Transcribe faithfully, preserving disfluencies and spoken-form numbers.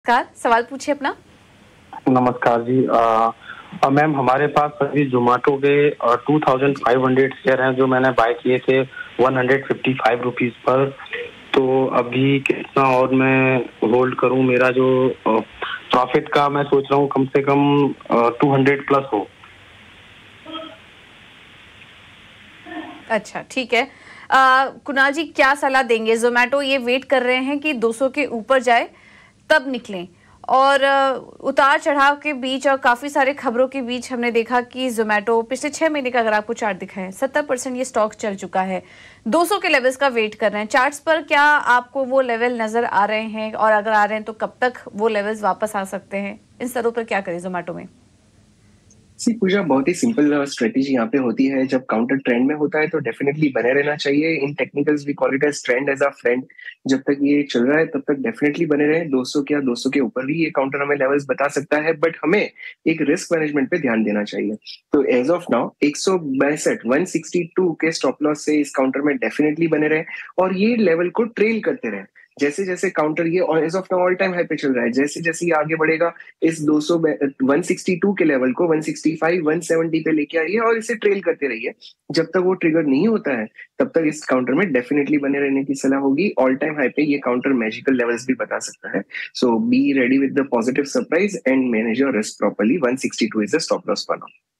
नमस्कार, सवाल पूछिए अपना। नमस्कार जी। अ, मैम हमारे पास अभी ज़ोमैटो के uh, two thousand five hundred share हैं जो मैंने बाय किए थे one hundred fifty five rupees पर। तो अभी कितना और मैं होल्ड करूँ? मेरा जो अ, प्रॉफ़िट का मैं सोच रहा हूँ कम से कम अ, टू हंड्रेड प्लस हो। अच्छा, ठीक है। अ, कुणाल जी क्या सलाह देंगे? ज़ोमैटो ये वेट कर रहे हैं कि दो सौ के ऊपर जाए तब निकलें और उतार-चढ़ाव के बीच और काफ़ी सारे खबरों के बीच हमने देखा कि ज़ोमैटो पिछले छह महीने का अगर आपको चार्ट दिखाएँ, सत्तर परसेंट ये स्टॉक चल चुका है। दो सौ के लेवल्स का वेट कर रहे हैं। चार्ट्स पर क्या आपको वो लेवल नज़र आ रहे हैं और अगर आ रहे हैं तो कब तक वो लेवल्स वापस आ सकते हैं? इन स्तरों पर क्या करें ज़ोमैटो में? सी पूजा बहुत ही सिंपल स्ट्रेटेजी यहाँ पे होती है। जब काउंटर ट्रेंड में होता है तो डेफिनेटली बने रहना चाहिए। In technicals we call it as trend as a friend. जब तक ये चल रहा है तब तक डेफिनेटली बने रहें। दो सौ क्या दो सौ के ऊपर भी ये काउंटर हमें लेवल्स बता सकता है, बट हमें एक रिस्क मैनेजमेंट पे ध्यान देना चाहिए। तो एज ऑफ नाउ एक सौ बासठ वन सिक्सटी टू के स्टॉप लॉस से इस काउंटर में डेफिनेटली बने रहें और ये लेवल को ट्रेल करते रहें। जैसे-जैसे काउंटर ये और as of now all time high पे चल रहा है। जैसे-जैसे ये आगे बढ़ेगा इस दो सौ बे वन सिक्सटी टू के लेवल को one sixty five one seventy पे लेके आइए और इसे ट्रेल करते रहिए। जब तक वो ट्रिगर नहीं होता है, तब तक इस काउंटर में डेफिनेटली बने रहने की सलाह होगी। ऑल टाइम हाई पे ये काउंटर मैजिकल लेवल्स भी बता सकता है। So be ready with the positive surprise and manage your risk properly. One sixty two is the stop loss for now.